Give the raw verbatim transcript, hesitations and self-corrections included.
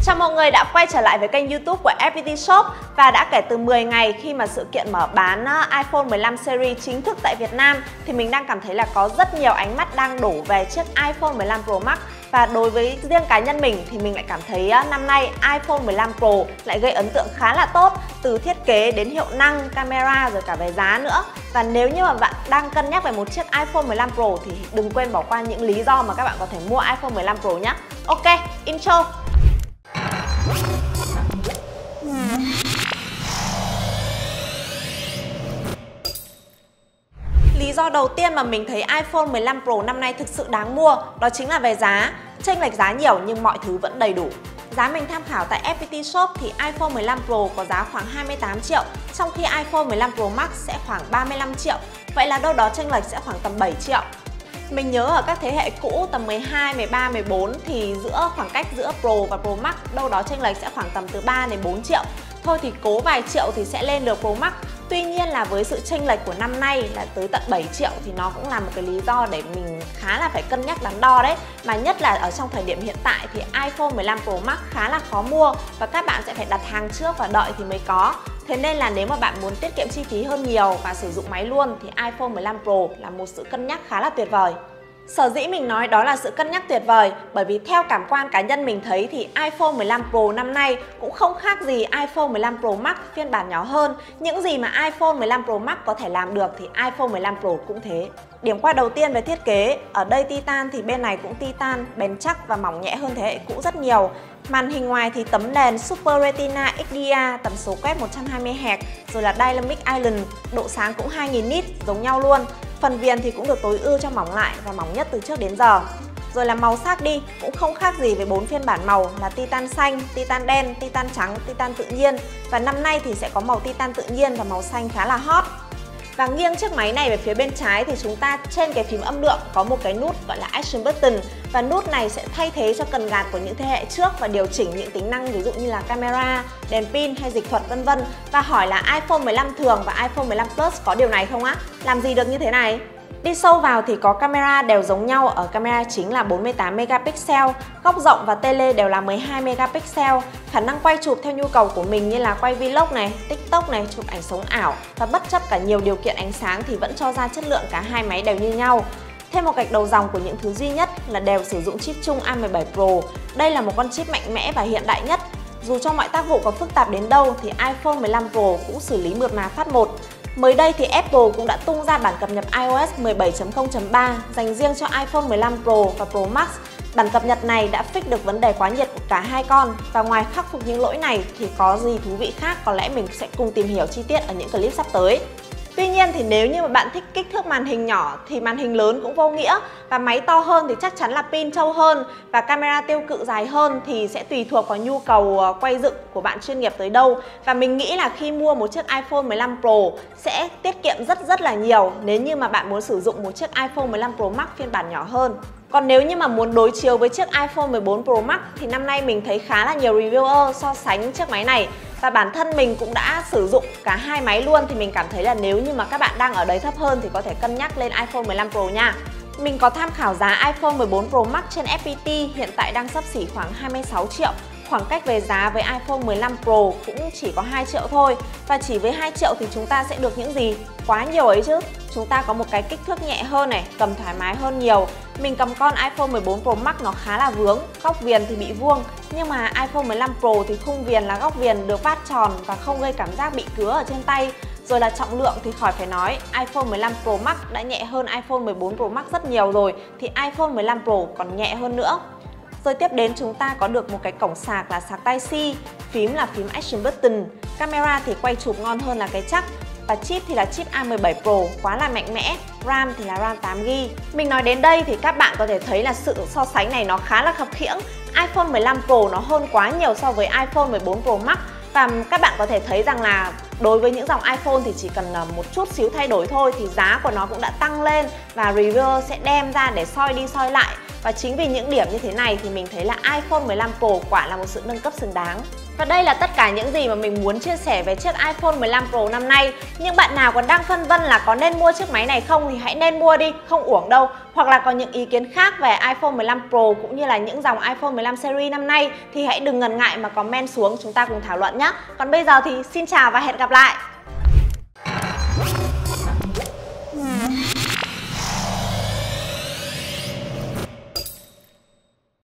Chào mọi người đã quay trở lại với kênh YouTube của ép pê tê Shop. Và đã kể từ mười ngày khi mà sự kiện mở bán iPhone mười lăm series chính thức tại Việt Nam thì mình đang cảm thấy là có rất nhiều ánh mắt đang đổ về chiếc iPhone mười lăm Pro Max. Và đối với riêng cá nhân mình thì mình lại cảm thấy năm nay iPhone mười lăm Pro lại gây ấn tượng khá là tốt, từ thiết kế đến hiệu năng, camera rồi cả về giá nữa. Và nếu như mà bạn đang cân nhắc về một chiếc iPhone mười lăm Pro thì đừng quên bỏ qua những lý do mà các bạn có thể mua iPhone mười lăm Pro nhé. Ok, intro. Lý do đầu tiên mà mình thấy iPhone mười lăm Pro năm nay thực sự đáng mua đó chính là về giá. Chênh lệch giá nhiều nhưng mọi thứ vẫn đầy đủ. Giá mình tham khảo tại ép pê tê Shop thì iPhone mười lăm Pro có giá khoảng hai mươi tám triệu, trong khi iPhone mười lăm Pro Max sẽ khoảng ba mươi lăm triệu. Vậy là đâu đó chênh lệch sẽ khoảng tầm bảy triệu. Mình nhớ ở các thế hệ cũ tầm mười hai, mười ba, mười bốn thì giữa khoảng cách giữa Pro và Pro Max đâu đó chênh lệch sẽ khoảng tầm từ ba đến bốn triệu. Thôi thì cố vài triệu thì sẽ lên được Pro Max. Tuy nhiên là với sự chênh lệch của năm nay là tới tận bảy triệu thì nó cũng là một cái lý do để mình khá là phải cân nhắc đắn đo đấy. Mà nhất là ở trong thời điểm hiện tại thì iPhone mười lăm Pro Max khá là khó mua và các bạn sẽ phải đặt hàng trước và đợi thì mới có. Thế nên là nếu mà bạn muốn tiết kiệm chi phí hơn nhiều và sử dụng máy luôn thì iPhone mười lăm Pro là một sự cân nhắc khá là tuyệt vời. Sở dĩ mình nói đó là sự cân nhắc tuyệt vời bởi vì theo cảm quan cá nhân mình thấy thì iPhone mười lăm Pro năm nay cũng không khác gì iPhone mười lăm Pro Max phiên bản nhỏ hơn. Những gì mà iPhone mười lăm Pro Max có thể làm được thì iPhone mười lăm Pro cũng thế. Điểm qua đầu tiên về thiết kế, ở đây Titan thì bên này cũng Titan, bền chắc và mỏng nhẹ hơn thế hệ cũ rất nhiều. Màn hình ngoài thì tấm nền Super Retina ích đê a, tần số quét một trăm hai mươi héc, rồi là Dynamic Island, độ sáng cũng hai nghìn nit giống nhau luôn. Phần viền thì cũng được tối ưu cho mỏng lại và mỏng nhất từ trước đến giờ. Rồi là màu sắc đi, cũng không khác gì với bốn phiên bản màu là Titan xanh, Titan đen, Titan trắng, Titan tự nhiên. Và năm nay thì sẽ có màu Titan tự nhiên và màu xanh khá là hot. Và nghiêng chiếc máy này về phía bên trái thì chúng ta trên cái phím âm lượng có một cái nút gọi là Action Button. Và nút này sẽ thay thế cho cần gạt của những thế hệ trước và điều chỉnh những tính năng ví dụ như là camera, đèn pin hay dịch thuật vân vân. Và hỏi là iPhone mười lăm thường và iPhone mười lăm Plus có điều này không á? Làm gì được như thế này? Đi sâu vào thì có camera đều giống nhau, ở camera chính là bốn mươi tám megapixel, góc rộng và tele đều là mười hai megapixel. Khả năng quay chụp theo nhu cầu của mình như là quay vlog này, TikTok này, chụp ảnh sống ảo và bất chấp cả nhiều điều kiện ánh sáng thì vẫn cho ra chất lượng cả hai máy đều như nhau. Thêm một gạch đầu dòng của những thứ duy nhất là đều sử dụng chip chung A mười bảy Pro. Đây là một con chip mạnh mẽ và hiện đại nhất. Dù cho mọi tác vụ có phức tạp đến đâu thì iPhone mười lăm Pro cũng xử lý mượt mà phát một. Mới đây thì Apple cũng đã tung ra bản cập nhật iOS mười bảy chấm không chấm ba dành riêng cho iPhone mười lăm Pro và Pro Max. Bản cập nhật này đã fix được vấn đề quá nhiệt của cả hai con. Và ngoài khắc phục những lỗi này thì có gì thú vị khác có lẽ mình sẽ cùng tìm hiểu chi tiết ở những clip sắp tới. Tuy nhiên thì nếu như mà bạn thích kích thước màn hình nhỏ thì màn hình lớn cũng vô nghĩa. Và máy to hơn thì chắc chắn là pin trâu hơn và camera tiêu cự dài hơn thì sẽ tùy thuộc vào nhu cầu quay dựng của bạn chuyên nghiệp tới đâu. Và mình nghĩ là khi mua một chiếc iPhone mười lăm Pro sẽ tiết kiệm rất rất là nhiều nếu như mà bạn muốn sử dụng một chiếc iPhone mười lăm Pro Max phiên bản nhỏ hơn. Còn nếu như mà muốn đối chiếu với chiếc iPhone mười bốn Pro Max thì năm nay mình thấy khá là nhiều reviewer so sánh chiếc máy này. Và bản thân mình cũng đã sử dụng cả hai máy luôn thì mình cảm thấy là nếu như mà các bạn đang ở đấy thấp hơn thì có thể cân nhắc lên iPhone mười lăm Pro nha. Mình có tham khảo giá iPhone mười bốn Pro Max trên ép pê tê hiện tại đang xấp xỉ khoảng hai mươi sáu triệu. Khoảng cách về giá với iPhone mười lăm Pro cũng chỉ có hai triệu thôi. Và chỉ với hai triệu thì chúng ta sẽ được những gì? Quá nhiều ấy chứ. Chúng ta có một cái kích thước nhẹ hơn này, cầm thoải mái hơn nhiều. Mình cầm con iPhone mười bốn Pro Max nó khá là vướng, góc viền thì bị vuông. Nhưng mà iPhone mười lăm Pro thì khung viền là góc viền được vát tròn và không gây cảm giác bị cứa ở trên tay. Rồi là trọng lượng thì khỏi phải nói, iPhone mười lăm Pro Max đã nhẹ hơn iPhone mười bốn Pro Max rất nhiều rồi thì iPhone mười lăm Pro còn nhẹ hơn nữa. Rồi tiếp đến chúng ta có được một cái cổng sạc là sạc Type-C, phím là phím Action Button, camera thì quay chụp ngon hơn là cái chắc. Và chip thì là chip A mười bảy Pro, quá là mạnh mẽ, RAM thì là RAM tám gi ga bai. Mình nói đến đây thì các bạn có thể thấy là sự so sánh này nó khá là khập khiễng. iPhone mười lăm Pro nó hơn quá nhiều so với iPhone mười bốn Pro Max. Và các bạn có thể thấy rằng là đối với những dòng iPhone thì chỉ cần một chút xíu thay đổi thôi thì giá của nó cũng đã tăng lên và reviewer sẽ đem ra để soi đi soi lại. Và chính vì những điểm như thế này thì mình thấy là iPhone mười lăm Pro quả là một sự nâng cấp xứng đáng. Và đây là tất cả những gì mà mình muốn chia sẻ về chiếc iPhone mười lăm Pro năm nay. Nhưng bạn nào còn đang phân vân là có nên mua chiếc máy này không thì hãy nên mua đi, không uổng đâu. Hoặc là có những ý kiến khác về iPhone mười lăm Pro cũng như là những dòng iPhone mười lăm series năm nay thì hãy đừng ngần ngại mà comment xuống, chúng ta cùng thảo luận nhé. Còn bây giờ thì xin chào và hẹn gặp lại.